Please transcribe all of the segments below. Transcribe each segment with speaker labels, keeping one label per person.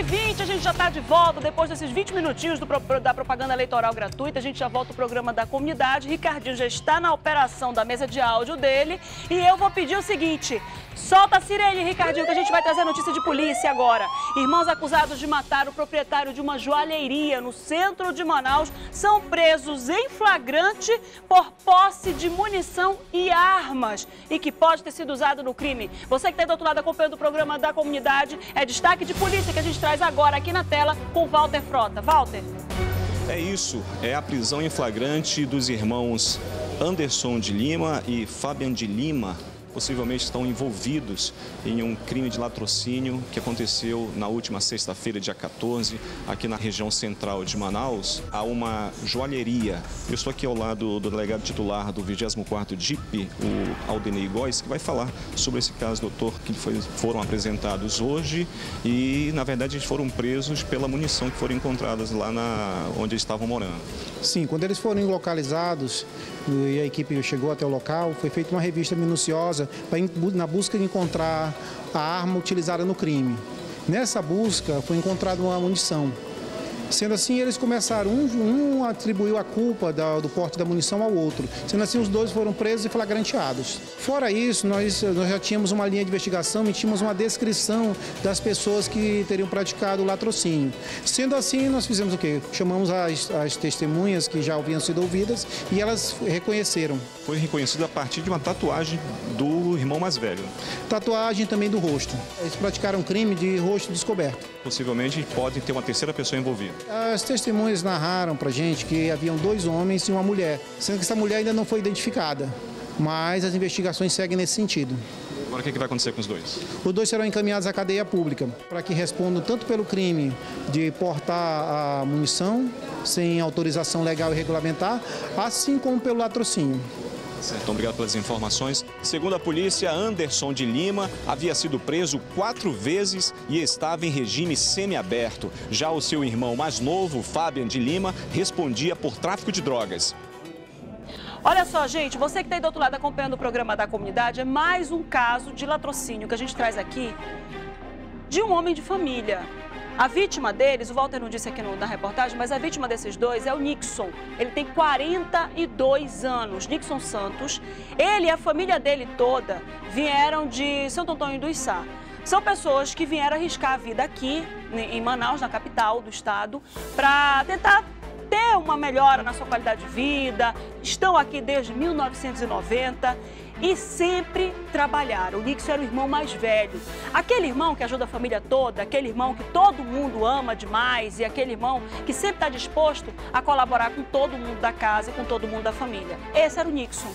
Speaker 1: 11h20, a gente já está de volta, depois desses 20 minutinhos da propaganda eleitoral gratuita, a gente já volta ao programa da comunidade. Ricardinho já está na operação da mesa de áudio dele e eu vou pedir o seguinte, solta a sirene, Ricardinho, que a gente vai trazer notícia de polícia agora. Irmãos acusados de matar o proprietário de uma joalheria no centro de Manaus são presos em flagrante por posse de munição e armas e que pode ter sido usado no crime. Você que está do outro lado acompanhando o programa da comunidade, é destaque de polícia que a gente traz agora aqui na tela com Walter Frota. Walter.
Speaker 2: É isso, é a prisão em flagrante dos irmãos Anderson de Lima e Fabian de Lima. Possivelmente estão envolvidos em um crime de latrocínio que aconteceu na última sexta-feira, dia 14, aqui na região central de Manaus, há uma joalheria. Eu estou aqui ao lado do delegado titular do 24º DIP, o Aldenei Góes, que vai falar sobre esse caso, doutor, que foram apresentados hoje e, na verdade, eles foram presos pela munição que foram encontradas lá onde eles estavam morando.
Speaker 3: Sim, quando eles foram localizados e a equipe chegou até o local, foi feita uma revista minuciosa na busca de encontrar a arma utilizada no crime. Nessa busca foi encontrada uma munição. Sendo assim, eles começaram, um atribuiu a culpa do porte da munição ao outro. Sendo assim, os dois foram presos e flagranteados. Fora isso, nós já tínhamos uma linha de investigação e tínhamos uma descrição das pessoas que teriam praticado o latrocínio. Sendo assim, nós fizemos o quê? Chamamos as testemunhas que já haviam sido ouvidas e elas reconheceram.
Speaker 2: Foi reconhecido a partir de uma tatuagem do irmão mais velho.
Speaker 3: Tatuagem também do rosto. Eles praticaram crime de rosto descoberto.
Speaker 2: Possivelmente pode ter uma terceira pessoa envolvida.
Speaker 3: As testemunhas narraram para a gente que haviam 2 homens e uma mulher, sendo que essa mulher ainda não foi identificada, mas as investigações seguem nesse sentido.
Speaker 2: Agora o que vai acontecer com os dois?
Speaker 3: Os dois serão encaminhados à cadeia pública para que respondam tanto pelo crime de portar a munição sem autorização legal e regulamentar, assim como pelo latrocínio.
Speaker 2: Certo, obrigado pelas informações. Segundo a polícia, Anderson de Lima havia sido preso 4 vezes e estava em regime semiaberto. Já o seu irmão mais novo, Fabian de Lima, respondia por tráfico de drogas.
Speaker 1: Olha só, gente, você que está aí do outro lado acompanhando o programa da comunidade, é mais um caso de latrocínio que a gente traz aqui de um homem de família. A vítima deles, o Walter não disse aqui na reportagem, mas a vítima desses dois é o Nixon. Ele tem 42 anos, Nixon Santos. Ele e a família dele toda vieram de Santo Antônio do Içá. São pessoas que vieram arriscar a vida aqui em Manaus, na capital do estado, para tentar ter uma melhora na sua qualidade de vida. Estão aqui desde 1990 e sempre trabalharam. O Nixon era o irmão mais velho. Aquele irmão que ajuda a família toda, aquele irmão que todo mundo ama demais e aquele irmão que sempre está disposto a colaborar com todo mundo da casa e com todo mundo da família. Esse era o Nixon.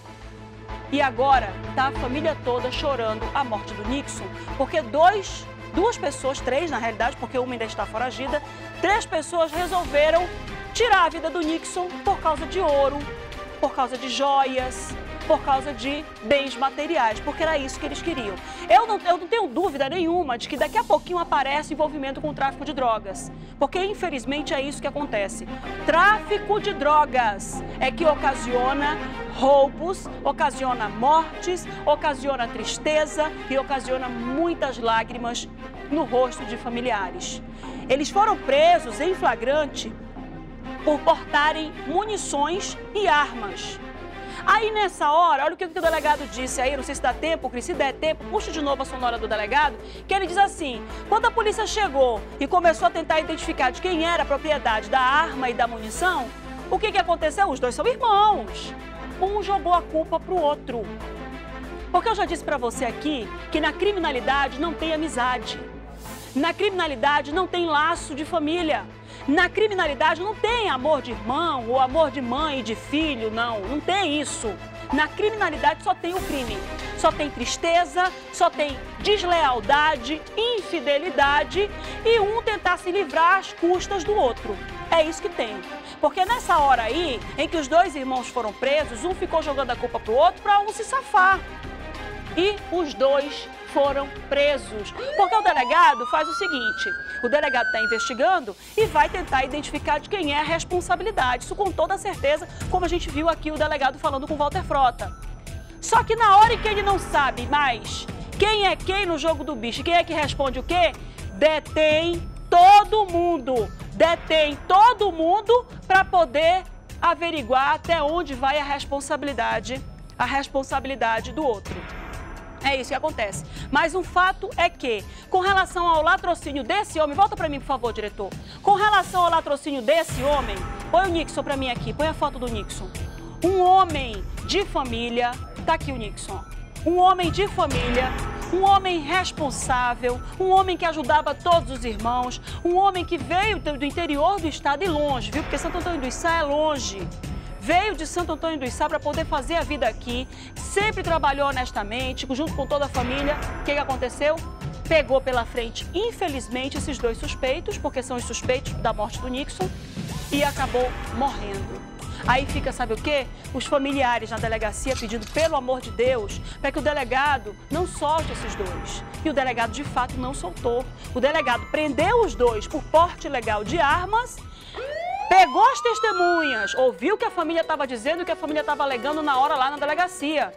Speaker 1: E agora está a família toda chorando a morte do Nixon, porque duas pessoas, 3 na realidade, porque uma ainda está foragida, 3 pessoas resolveram tirar a vida do Nixon por causa de ouro, por causa de joias, por causa de bens materiais, porque era isso que eles queriam. Eu não tenho dúvida nenhuma de que daqui a pouquinho aparece envolvimento com o tráfico de drogas, porque infelizmente é isso que acontece. Tráfico de drogas é que ocasiona roubos, ocasiona mortes, ocasiona tristeza e ocasiona muitas lágrimas no rosto de familiares. Eles foram presos em flagrante por portarem munições e armas. Aí nessa hora, olha o que o delegado disse aí, não sei se dá tempo, Cris, se der tempo, puxa de novo a sonora do delegado, que ele diz assim, quando a polícia chegou e começou a tentar identificar de quem era a propriedade da arma e da munição, o que aconteceu? Os dois são irmãos. Um jogou a culpa pro outro. Porque eu já disse pra você aqui que na criminalidade não tem amizade. Na criminalidade não tem laço de família. Na criminalidade não tem amor de irmão ou amor de mãe e de filho, não tem isso. Na criminalidade só tem o crime, só tem tristeza, só tem deslealdade, infidelidade e um tentar se livrar às custas do outro. É isso que tem. Porque nessa hora aí, em que os 2 irmãos foram presos, um ficou jogando a culpa pro outro para um se safar. E os 2 foram presos. Porque o delegado faz o seguinte, o delegado está investigando e vai tentar identificar de quem é a responsabilidade. Isso com toda certeza, como a gente viu aqui o delegado falando com o Walter Frota. Só que na hora em que ele não sabe mais quem é quem no jogo do bicho, quem é que responde o quê, detém todo mundo, detém todo mundo para poder averiguar até onde vai a responsabilidade do outro. É isso que acontece. Mas um fato é que, com relação ao latrocínio desse homem, volta para mim, por favor, diretor. Com relação ao latrocínio desse homem, põe o Nixon para mim aqui, põe a foto do Nixon. Um homem de família, tá aqui o Nixon. Um homem de família, um homem responsável, um homem que ajudava todos os irmãos, um homem que veio do interior do estado e longe, viu? Porque Santo Antônio do Içá é longe. Veio de Santo Antônio do Içá para poder fazer a vida aqui, sempre trabalhou honestamente, junto com toda a família. O que aconteceu? Pegou pela frente, infelizmente, esses dois suspeitos, porque são os suspeitos da morte do Nixon, e acabou morrendo. Aí fica, sabe o quê? Os familiares na delegacia pedindo, pelo amor de Deus, para que o delegado não solte esses dois. E o delegado, de fato, não soltou. O delegado prendeu os dois por porte ilegal de armas, pegou as testemunhas, ouviu o que a família estava dizendo e o que a família estava alegando na hora lá na delegacia.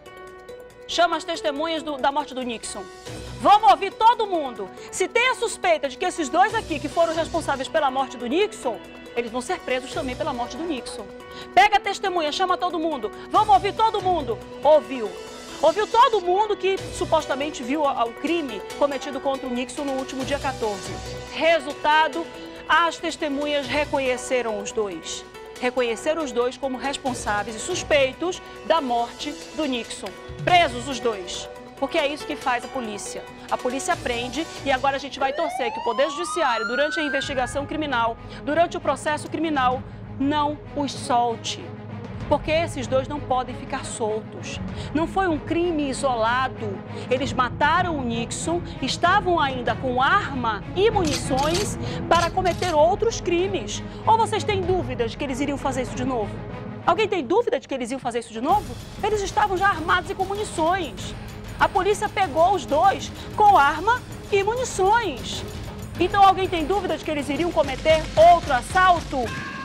Speaker 1: Chama as testemunhas da morte do Nixon. Vamos ouvir todo mundo. Se tem a suspeita de que esses dois aqui, que foram responsáveis pela morte do Nixon, eles vão ser presos também pela morte do Nixon. Pega a testemunha, chama todo mundo. Vamos ouvir todo mundo. Ouviu. Ouviu todo mundo que supostamente viu o crime cometido contra o Nixon no último dia 14. Resultado, as testemunhas reconheceram os dois. Reconheceram os dois como responsáveis e suspeitos da morte do Nixon. Presos os dois. Porque é isso que faz a polícia. A polícia prende e agora a gente vai torcer que o Poder Judiciário, durante a investigação criminal, durante o processo criminal, não os solte. Porque esses dois não podem ficar soltos. Não foi um crime isolado. Eles mataram o Nixon, estavam ainda com arma e munições para cometer outros crimes. Ou vocês têm dúvidas de que eles iriam fazer isso de novo? Alguém tem dúvida de que eles iam fazer isso de novo? Eles estavam já armados e com munições. A polícia pegou os dois com arma e munições. Então alguém tem dúvida de que eles iriam cometer outro assalto?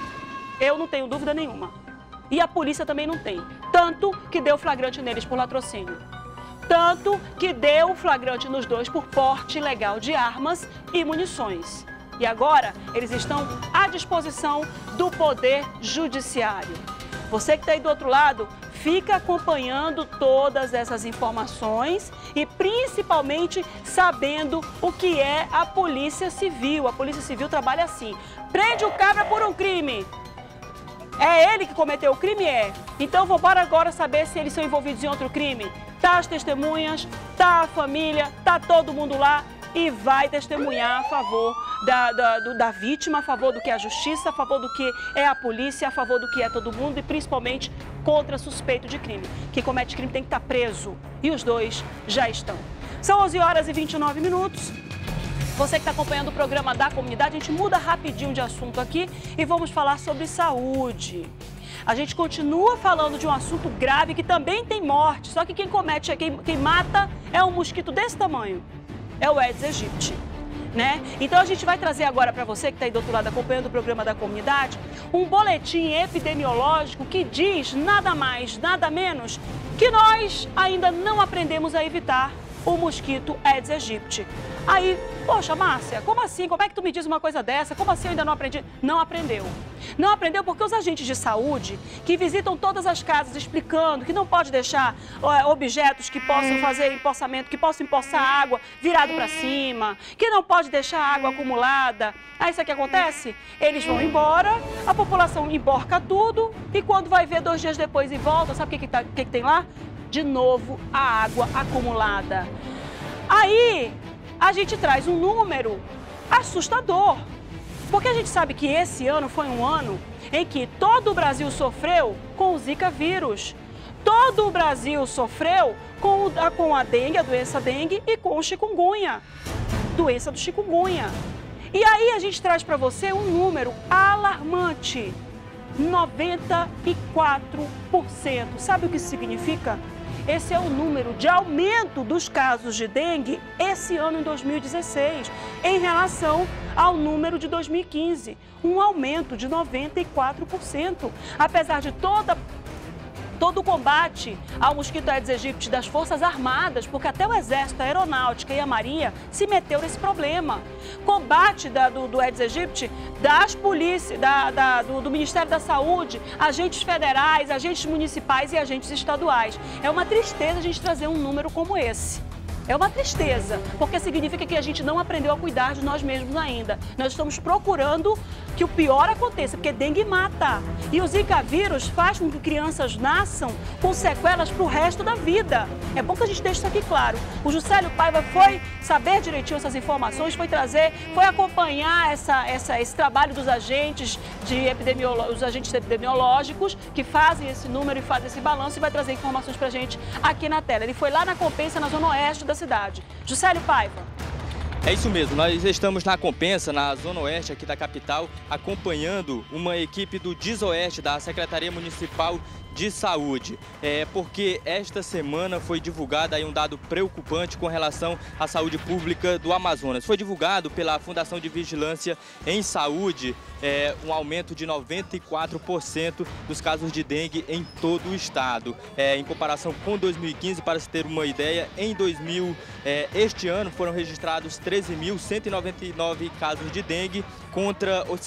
Speaker 1: Eu não tenho dúvida nenhuma. E a polícia também não tem. Tanto que deu flagrante neles por latrocínio. Tanto que deu flagrante nos dois por porte ilegal de armas e munições. E agora eles estão à disposição do Poder Judiciário. Você que está aí do outro lado, fica acompanhando todas essas informações e principalmente sabendo o que é a Polícia Civil. A Polícia Civil trabalha assim: prende o cabra por um crime. É ele que cometeu o crime? É. Então vamos agora saber se eles são envolvidos em outro crime. Tá as testemunhas, tá a família, tá todo mundo lá e vai testemunhar a favor da vítima, a favor do que é a justiça, a favor do que é a polícia, a favor do que é todo mundo e principalmente contra suspeito de crime. Quem comete crime tem que estar preso e os dois já estão. São 11h29. Você que está acompanhando o programa da comunidade, a gente muda rapidinho de assunto aqui e vamos falar sobre saúde. A gente continua falando de um assunto grave que também tem morte, só que quem mata é um mosquito desse tamanho. É o Aedes aegypti, né? Então a gente vai trazer agora para você que está aí do outro lado acompanhando o programa da comunidade, um boletim epidemiológico que diz nada mais, nada menos que nós ainda não aprendemos a evitar o mosquito Aedes aegypti. Aí, poxa, Márcia, como assim? Como é que tu me diz uma coisa dessa? Como assim eu ainda não aprendi? Não aprendeu. Não aprendeu porque os agentes de saúde que visitam todas as casas explicando que não pode deixar objetos que possam fazer empoçamento, que possam empoçar água virado para cima, que não pode deixar água acumulada. Aí isso que acontece? Eles vão embora, a população emborca tudo e quando vai ver 2 dias depois e volta, sabe o que tem lá? De novo a água acumulada. Aí a gente traz um número assustador, porque a gente sabe que esse ano foi um ano em que todo o Brasil sofreu com o Zika vírus. Todo o Brasil sofreu com a dengue, a doença dengue, e com o chikungunya, doença do chikungunya. E aí a gente traz para você um número alarmante, 94%. Sabe o que isso significa? Esse é o número de aumento dos casos de dengue esse ano em 2016, em relação ao número de 2015. Um aumento de 94%. Apesar de toda todo o combate ao mosquito Aedes aegypti das Forças Armadas, porque até o Exército, a Aeronáutica e a Marinha se meteu nesse problema. Combate do Aedes aegypti das polícias, do Ministério da Saúde, agentes federais, agentes municipais e agentes estaduais. É uma tristeza a gente trazer um número como esse. É uma tristeza, porque significa que a gente não aprendeu a cuidar de nós mesmos ainda. Nós estamos procurando que o pior aconteça, porque dengue mata. E o Zika vírus faz com que crianças nasçam com sequelas para o resto da vida. É bom que a gente deixe isso aqui claro. O Juscelio Paiva foi saber direitinho essas informações, foi acompanhar esse trabalho dos agentes os agentes epidemiológicos que fazem esse número e fazem esse balanço e vai trazer informações para a gente aqui na tela. Ele foi lá na Compensa, na zona oeste da cidade. Juscelio Paiva.
Speaker 4: É isso mesmo, nós estamos na Compensa, na zona oeste aqui da capital, acompanhando uma equipe do DISOeste, da Secretaria Municipal de Saúde, porque esta semana foi divulgado aí um dado preocupante com relação à saúde pública do Amazonas. Foi divulgado pela Fundação de Vigilância em Saúde um aumento de 94% dos casos de dengue em todo o estado. Em comparação com 2015, para se ter uma ideia, este ano foram registrados 13.199 casos de dengue contra os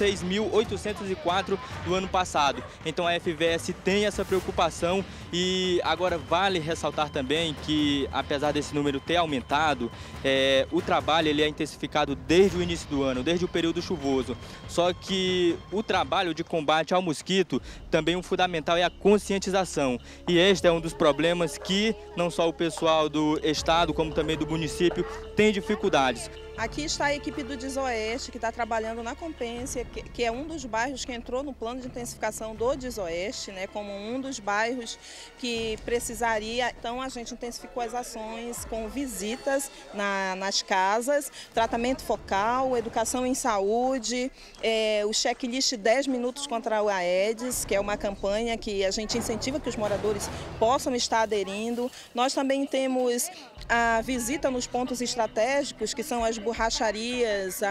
Speaker 4: 6.804 do ano passado. Então a FVS tem essa preocupação e agora vale ressaltar também que, apesar desse número ter aumentado, o trabalho ele é intensificado desde o início do ano, desde o período chuvoso. Só que o trabalho de combate ao mosquito, também o fundamental é a conscientização. E este é um dos problemas que não só o pessoal do estado, como também do município, tem dificuldades.
Speaker 5: Aqui está a equipe do DISOeste, que está trabalhando na Compensa, que é um dos bairros que entrou no plano de intensificação do DISOeste, né, como um dos bairros que precisaria. Então a gente intensificou as ações com visitas nas casas, tratamento focal, educação em saúde, o checklist 10 minutos contra o Aedes, que é uma campanha que a gente incentiva que os moradores possam estar aderindo. Nós também temos a visita nos pontos estratégicos, que são as borracharias,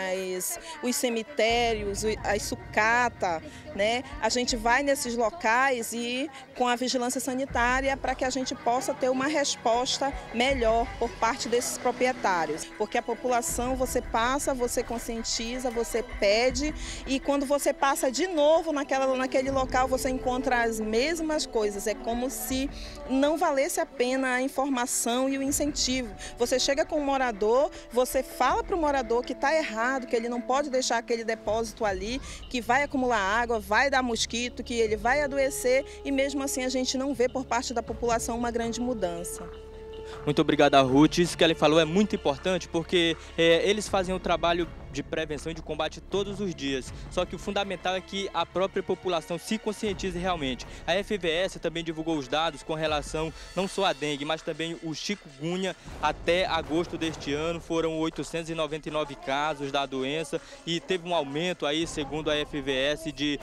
Speaker 5: os cemitérios, as sucata, né? A gente vai nesses locais e com a vigilância sanitária para que a gente possa ter uma resposta melhor por parte desses proprietários. Porque a população, você passa, você conscientiza, você pede e quando você passa de novo naquele local, você encontra as mesmas coisas. É como se não valesse a pena a informação e o incentivo. Você chega com um morador, você fala para o morador que está errado, que ele não pode deixar aquele depósito ali, que vai acumular água, vai dar mosquito, que ele vai adoecer e mesmo assim a gente não vê por parte da população uma grande mudança.
Speaker 4: Muito obrigado, Ruth. Isso que ela falou é muito importante porque eles fazem o trabalho de prevenção e de combate todos os dias. Só que o fundamental é que a própria população se conscientize realmente. A FVS também divulgou os dados com relação não só à dengue, mas também o chikungunya. Até agosto deste ano foram 899 casos da doença e teve um aumento aí, segundo a FVS, de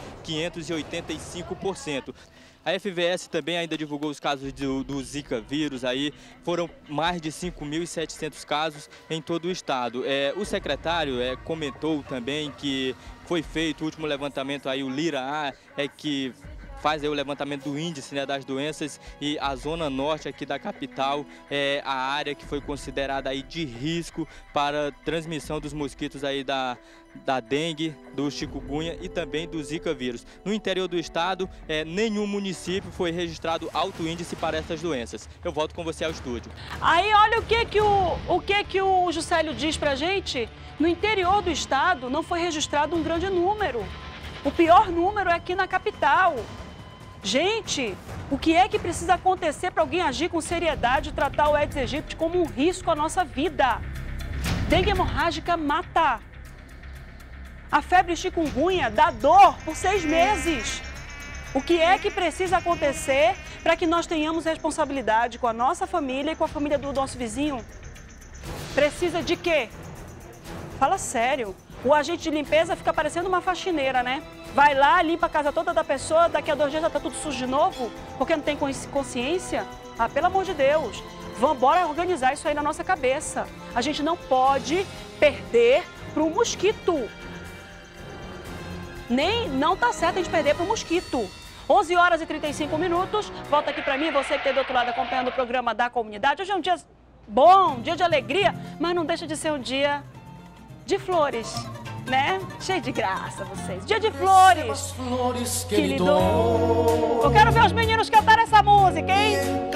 Speaker 4: 585%. A FVS também ainda divulgou os casos do Zika vírus, aí foram mais de 5.700 casos em todo o estado. O secretário comentou também que foi feito o último levantamento, aí o LIRA-A, que faz aí o levantamento do índice, né, das doenças, e a zona norte aqui da capital é a área que foi considerada aí de risco para transmissão dos mosquitos aí da dengue, do chikungunya e também do Zika vírus. No interior do estado, nenhum município foi registrado alto índice para essas doenças. Eu volto com você ao estúdio.
Speaker 1: Aí olha o que o Juscelio diz pra gente. No interior do estado não foi registrado um grande número. O pior número é aqui na capital. Gente, o que é que precisa acontecer para alguém agir com seriedade e tratar o Aedes aegypti como um risco à nossa vida? Dengue hemorrágica mata. A febre chikungunya dá dor por 6 meses. O que é que precisa acontecer para que nós tenhamos responsabilidade com a nossa família e com a família do nosso vizinho? Precisa de quê? Fala sério. O agente de limpeza fica parecendo uma faxineira, né? Vai lá, limpa a casa toda da pessoa, daqui a 2 dias já tá tudo sujo de novo, porque não tem consciência. Ah, pelo amor de Deus, bora organizar isso aí na nossa cabeça. A gente não pode perder para o mosquito. Não tá certo a gente perder para o mosquito. 11 horas e 35 minutos. Volta aqui para mim, você que está do outro lado acompanhando o programa da comunidade. Hoje é um dia bom, dia de alegria, mas não deixa de ser um dia de flores, né? Cheio de graça vocês. Dia de flores. Que lhe dou. Eu quero ver os meninos cantarem essa música, hein?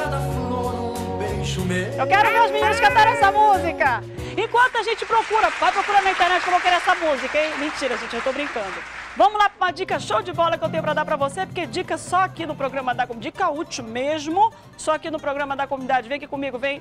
Speaker 1: Eu quero ver os meninos cantarem essa música. Enquanto a gente procura, vai procurar na internet que eu vou querer essa música, hein? Mentira, gente, eu tô brincando. Vamos lá para uma dica show de bola que eu tenho para dar para você, porque dica só aqui no programa da comunidade, dica útil mesmo, só aqui no programa da comunidade. Vem aqui comigo, vem.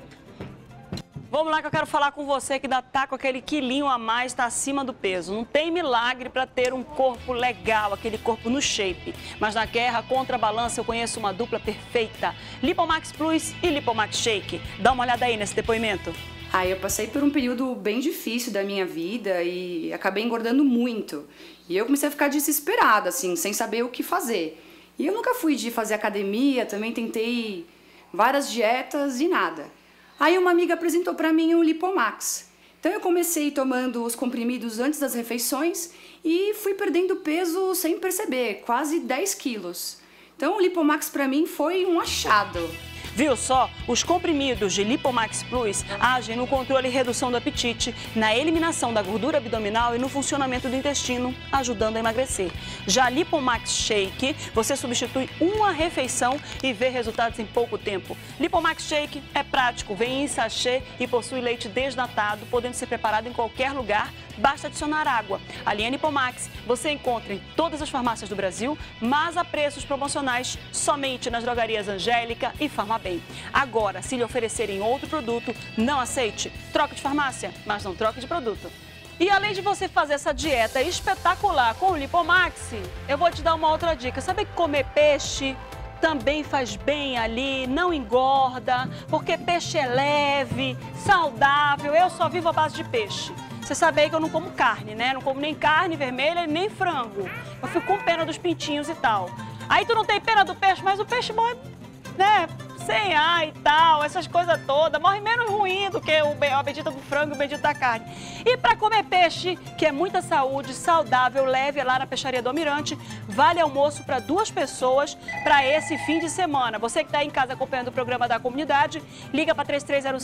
Speaker 1: Vamos lá que eu quero falar com você que ainda tá com aquele quilinho a mais, está acima do peso. Não tem milagre para ter um corpo legal, aquele corpo no shape. Mas na guerra contra a balança eu conheço uma dupla perfeita, Lipomax Plus e Lipomax Shake. Dá uma olhada aí nesse depoimento.
Speaker 6: Eu passei por um período bem difícil da minha vida e acabei engordando muito. E eu comecei a ficar desesperada, assim, sem saber o que fazer. E eu nunca fui de fazer academia, também tentei várias dietas e nada. Aí uma amiga apresentou para mim o Lipomax. Então eu comecei tomando os comprimidos antes das refeições e fui perdendo peso sem perceber, quase 10 quilos. Então o Lipomax para mim foi um achado.
Speaker 1: Viu só? Os comprimidos de Lipomax Plus agem no controle e redução do apetite, na eliminação da gordura abdominal e no funcionamento do intestino, ajudando a emagrecer. Já Lipomax Shake, você substitui uma refeição e vê resultados em pouco tempo. Lipomax Shake é prático, vem em sachê e possui leite desnatado, podendo ser preparado em qualquer lugar, basta adicionar água. A linha Lipomax você encontra em todas as farmácias do Brasil, mas a preços promocionais somente nas drogarias Angélica e Farmabem. Agora, se lhe oferecerem outro produto, não aceite. Troque de farmácia, mas não troque de produto. E além de você fazer essa dieta espetacular com o Lipomax, eu vou te dar uma outra dica. Sabe que comer peixe também faz bem ali, não engorda, porque peixe é leve, saudável. Eu só vivo à base de peixe. Você sabe aí que eu não como carne, né? Não como nem carne vermelha, nem frango. Eu fico com pena dos pintinhos e tal. Aí tu não tem pena do peixe, mas o peixe morre, né? Sem ar e tal, essas coisas todas. Morre menos ruim do que a bendita do frango e o bendito da carne. E para comer peixe, que é muita saúde, saudável, leve, lá na Peixaria do Almirante, vale almoço para 2 pessoas para esse fim de semana. Você que está em casa acompanhando o programa da comunidade, liga para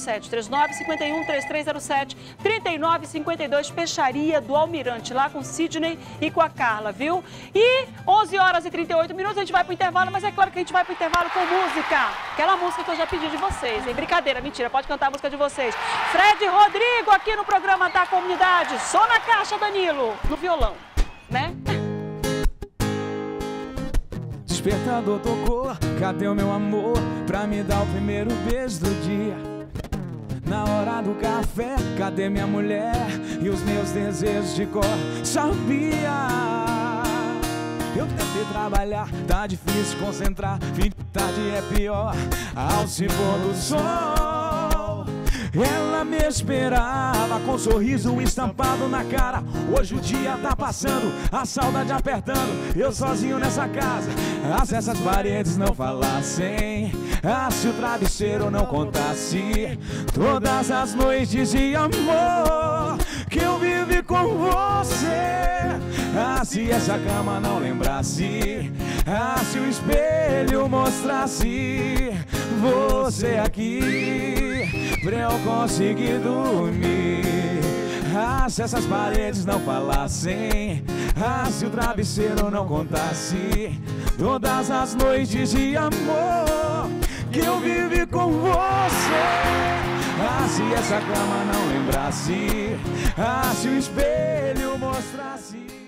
Speaker 1: 3307-3951, 3307-3952, Peixaria do Almirante, lá com o Sidney e com a Carla, viu? E 11 horas e 38 minutos, a gente vai para o intervalo, mas é claro que a gente vai para o intervalo com música. Aquela música que eu já pedi de vocês, hein? Brincadeira, mentira, pode cantar a música de vocês. Fred Rodrigo aqui no programa da comunidade, só na caixa, Danilo, no violão, né?
Speaker 7: Despertador tocou, cadê o meu amor pra me dar o primeiro beijo do dia? Na hora do café, cadê minha mulher e os meus desejos de cor? Sabia? Eu tentei trabalhar, tá difícil concentrar, fim de tarde é pior, ao se pôr do sol. Ela me esperava com um sorriso estampado na cara. Hoje o dia tá passando, a saudade apertando, eu sozinho nessa casa. Se essas paredes não falassem, se o travesseiro não contasse todas as noites de amor que eu vivi com você. Se essa cama não lembrasse, se o espelho mostrasse você aqui pra eu conseguir dormir. Se essas paredes não falassem, se o travesseiro não contasse todas as noites de amor que eu vivi com você. Se essa cama não lembrasse, se o espelho mostrasse.